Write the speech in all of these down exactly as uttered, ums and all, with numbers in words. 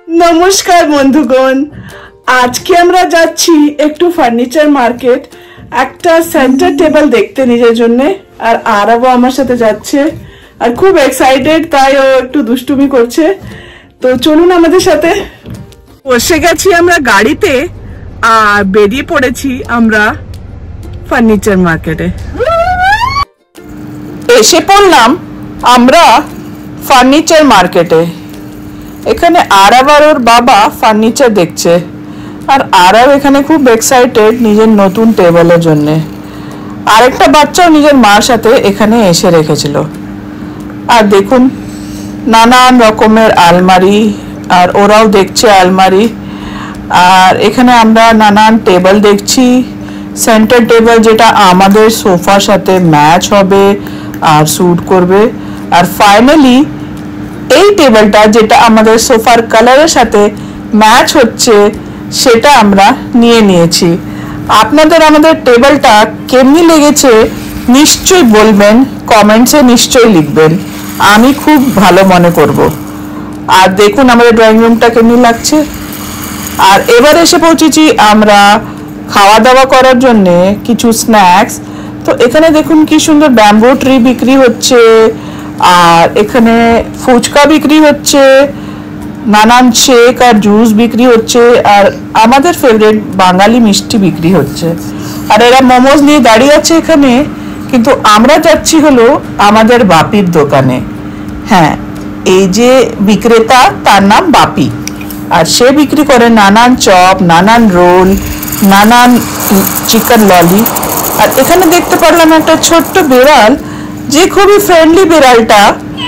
নমস্কার বন্ধুগণ, আজকে আমরা যাচ্ছি একটু ফার্নিচার মার্কেট, একটা সেন্টার টেবিল দেখতে নিজের জন্য। আর আরবও আমার সাথে যাচ্ছে আর খুব এক্সাইটেড, তাই ও একটু দুষ্টুমি করছে। তো চলুন আমাদের সাথে। বসে গেছি আমরা গাড়িতে আর বেরিয়ে পড়েছি আমরা ফার্নিচার মার্কেটে। এসে পড়লাম আমরা ফার্নিচার মার্কেটে। এখানে আরব আর ওর বাবা ফার্নিচার দেখছে, আর আরব এখানে খুব এক্সাইটেড নিজের নতুন টেবিলের জন্য। আরেকটা বাচ্চাও নিজের মার সাথে এখানে এসে রেখেছিল। আর দেখুন নানান রকমের আলমারি, আর ওরাও দেখছে আলমারি। আর এখানে আমরা নানান টেবিল দেখছি, সেন্টার টেবিল যেটা আমাদের সোফার সাথে ম্যাচ হবে আর স্যুট করবে। আর ফাইনালি এই টেবিলটা যেটা আমাদের সোফার কালারের সাথে ম্যাচ হচ্ছে সেটা আমরা নিয়ে নিয়েছি। আপনাদের আমাদের টেবিলটা কেমনি লেগেছে নিশ্চয়ই বলবেন, কমেন্টসে নিশ্চয়ই লিখবেন, আমি খুব ভালো মনে করব। আর দেখুন আমাদের ড্রয়িং রুমটা কেমনি লাগছে। আর এবার এসে পৌঁছেছি আমরা খাওয়া দাওয়া করার জন্য কিছু স্ন্যাক্স। তো এখানে দেখুন কি সুন্দর ব্যাম্বু ট্রি বিক্রি হচ্ছে, আর এখানে ফুচকা বিক্রি হচ্ছে, নানান শেক আর জুস বিক্রি হচ্ছে, আর আমাদের ফেভারিট বাঙালি মিষ্টি বিক্রি হচ্ছে। আর এরা মোমোজ নিয়ে দাঁড়িয়ে আছে এখানে, কিন্তু আমরা যাচ্ছি হলো আমাদের বাপির দোকানে। হ্যাঁ, এই যে বিক্রেতা তার নাম বাপি, আর সে বিক্রি করে নানান চপ, নানান রোল, নানান চিকেন ললি। আর এখানে দেখতে পারলাম একটা ছোট্ট বিড়াল, যে খুবই ফ্রেন্ডলি বিড়ালটা।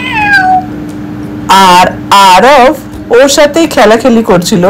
আর আরব ওর সাথেই খেলাখেলি করছিল,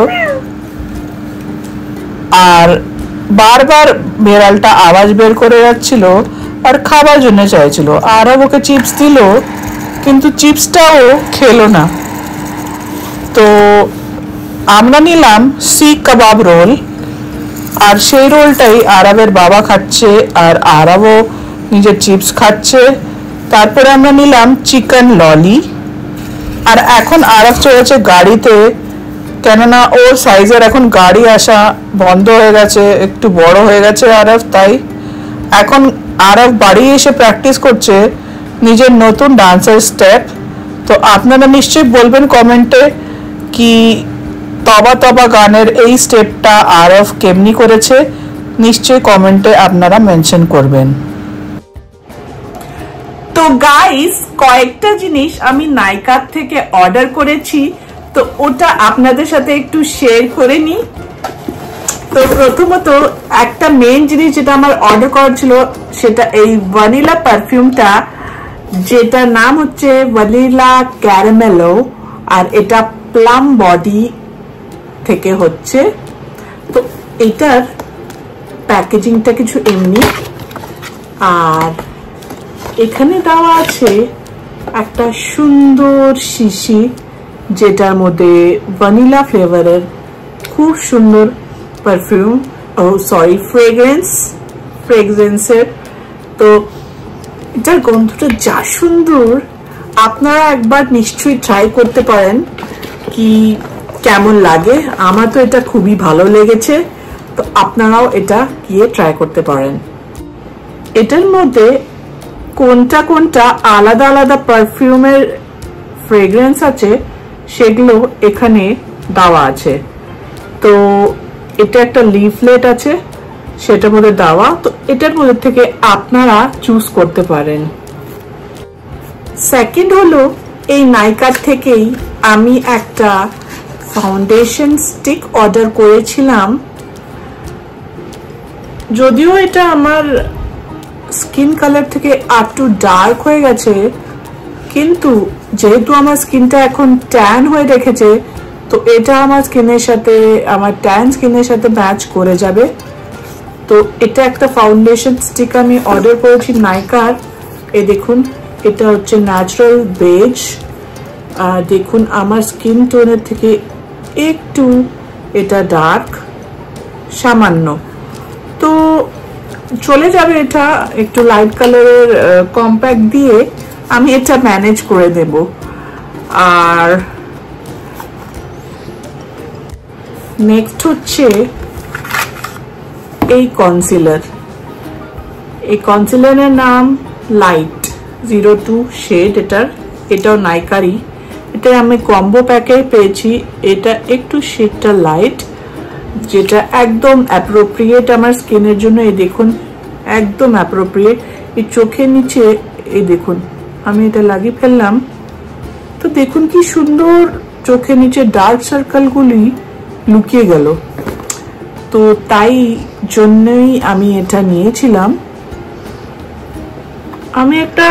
আর বারবার বিড়ালটা আওয়াজ বের করে যাচ্ছিল আর খাবার জন্য চাইছিল। আরব ওকে চিপস দিল, কিন্তু চিপসটাও খেলো না। তো আমরা নিলাম শিক কাবাব রোল, আর সেই রোলটাই আরবের বাবা খাচ্ছে, আর আরবও নিজের চিপস খাচ্ছে। তারপরে আমরা নিলাম চিকেন ললি। আর এখন আরব চলেছে গাড়িতে, কেননা ওর সাইজের এখন গাড়ি আসা বন্ধ হয়ে গেছে, একটু বড় হয়ে গেছে আরব, তাই এখন আরব বাড়ি এসে প্র্যাকটিস করছে নিজের নতুন ডান্সের স্টেপ। তো আপনারা নিশ্চয়ই বলবেন কমেন্টে কি তবা তবা গানের এই স্টেপটা আরব কেমনি করেছে, নিশ্চয়ই কমেন্টে আপনারা মেনশন করবেন। তো গাইস, কয়েকটা জিনিস আমি নাইকার থেকে অর্ডার করেছি, তো ওটা আপনাদের সাথে একটু শেয়ার করে নিই। তো প্রথমত একটা মেইন জিনিস যেটা আমার অর্ডার করা ছিল, সেটা এই ভ্যানিলা পারফিউমটা, যেটার নাম হচ্ছে ভ্যানিলা ক্যারামেলো, আর এটা প্লাম বডি থেকে হচ্ছে। তো এটার প্যাকেজিংটা কিছু এমনি, আর এখানে দেওয়া আছে একটা সুন্দর শিশি, যেটার মধ্যে ভ্যানিলা ফ্লেভারের খুব সুন্দর পারফিউম, ও সরি ফ্রেগ্রেন্স ফ্রেগ্রেন্সের। তো এটার গন্ধটা যা সুন্দর, আপনারা একবার নিশ্চয়ই ট্রাই করতে পারেন কি কেমন লাগে। আমার তো এটা খুবই ভালো লেগেছে, তো আপনারাও এটা গিয়ে ট্রাই করতে পারেন। এটার মধ্যে কোনটা কোনটা আলাদা আলাদা পারফিউমের ফ্রেগ্রেন্স আছে সেগুলো এখানে দেওয়া আছে। তো এটা একটা লিফলেট আছে, সেটার মধ্যে দেওয়া, তো এটার মধ্যে থেকে আপনারা চুজ করতে পারেন। সেকেন্ড হলো এই নাইকার থেকেই আমি একটা ফাউন্ডেশন স্টিক অর্ডার করেছিলাম। যদিও এটা আমার স্কিন কালার থেকে একটু ডার্ক হয়ে গেছে, কিন্তু যেহেতু আমার স্কিনটা এখন ট্যান হয়ে রেখেছে, তো এটা আমার স্কিনের সাথে, আমার ট্যান স্কিনের সাথে ম্যাচ করে যাবে। তো এটা একটা ফাউন্ডেশন স্টিক আমি অর্ডার করেছি নাইকার। এ দেখুন, এটা হচ্ছে ন্যাচারাল বেজ, আর দেখুন আমার স্কিন টোনের থেকে একটু এটা ডার্ক সামান্য। তো চলে যাবে এটা, একটু লাইট কালারের কম্প্যাক্ট দিয়ে আমি এটা ম্যানেজ করে দেব। আর নেক্সট হচ্ছে এই কনসিলার। এই কনসিলারের নাম লাইট জিরো টু শেড। এটার এটাও নাইকারই, এটা আমি কম্বো প্যাকে পেয়েছি। এটা একটু শেডটা লাইট, যেটা একদম অ্যাপ্রোপ্রিয়েট আমার স্কিনের জন্য। এই দেখুন একদম অ্যাপ্রোপ্রিয়েট। এই চোখের নিচে এই দেখুন আমি এটা লাগিয়ে ফেললাম, তো দেখুন কি সুন্দর চোখের নিচে ডার্ক সার্কেলগুলি লুকিয়ে গেল। তো তাই জন্যই আমি এটা নিয়েছিলাম। আমি একটা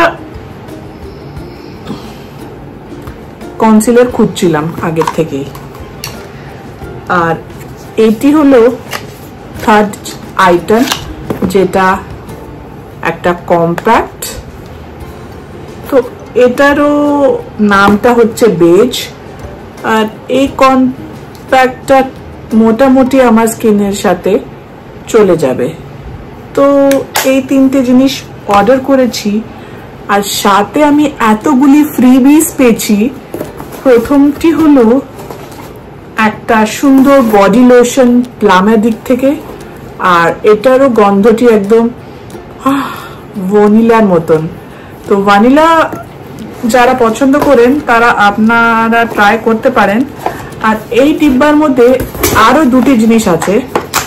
কনসিলার খুঁজছিলাম আগের থেকেই, আর এটি হলো থার্ড আইটেম, যেটা একটা কম্প্যাক্ট। তো এটারও নামটা হচ্ছে বেজ। আর এই কম্প্যাক্টটা মোটামুটি আমার স্কিনের সাথে চলে যাবে। তো এই তিনটে জিনিস অর্ডার করেছি, আর সাথে আমি এতগুলি ফ্রিবিজ পেয়েছি। প্রথমটি হলো একটা সুন্দর বডি লোশন প্লামের দিক থেকে, আর এটারও গন্ধটি একদম ভ্যানিলার মতন। তো ভ্যানিলা যারা পছন্দ করেন তারা আপনারা ট্রাই করতে পারেন। আর এই ডিব্বার মধ্যে আরো দুটি জিনিস আছে।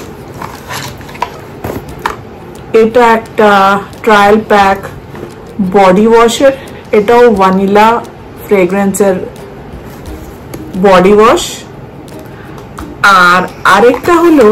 এটা একটা ট্রায়াল প্যাক বডি ওয়াশের, এটাও ভ্যানিলা ফ্রেগ্রেন্সের বডি ওয়াশ। আর আরেকটা হলো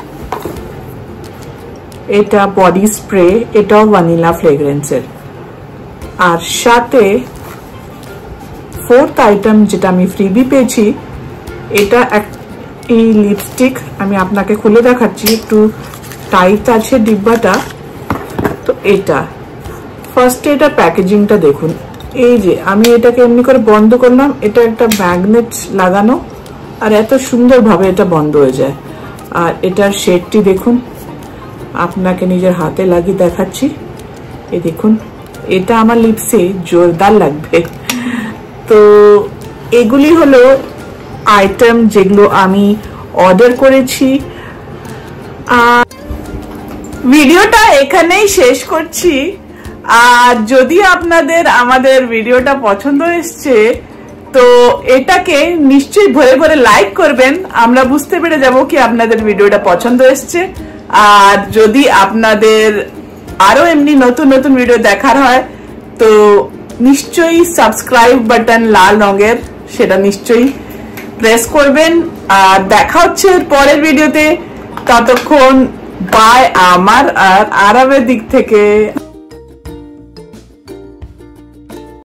এটা বডি স্প্রে, এটাও ভ্যানিলা ফ্রেগ্রেন্সের। আর সাথে ফোর্থ আইটেম যেটা আমি ফ্রিবি পেয়েছি, এটা একটি লিপস্টিক। আমি আপনাকে খুলে দেখাচ্ছি, একটু টাইট আছে ডিব্বাটা। তো এটা ফার্স্টে এটা প্যাকেজিংটা দেখুন। এই যে আমি এটাকে এমনি করে বন্ধ করলাম, এটা একটা ম্যাগনেট লাগানো, আর এত সুন্দরভাবে এটা বন্ধ হয়ে যায়। আর এটার শেডটি দেখুন, আপনাকে নিজের হাতে লাগিয়ে দেখাচ্ছি। এই দেখুন, এটা আমার লিপসে জোরদার লাগবে। তো এগুলি হলো আইটেম যেগুলো আমি অর্ডার করেছি। আর ভিডিওটা এখানেই শেষ করছি। আর যদি আপনাদের আমাদের ভিডিওটা পছন্দ এসছে, তো এটাকে নিশ্চয়ই ভরে ভরে লাইক করবেন। আমরা বুঝতে পেরে যাব কি আপনাদের ভিডিওটা পছন্দ এসছে। আর যদি আপনাদের আরো এমনি নতুন নতুন ভিডিও দেখার হয়, তো নিশ্চয়ই সাবস্ক্রাইব বাটন লাল রঙের, সেটা নিশ্চয়ই প্রেস করবেন। আর দেখা হচ্ছে পরের ভিডিওতে। ততক্ষণ বাই আমার আর আরামের দিক থেকে।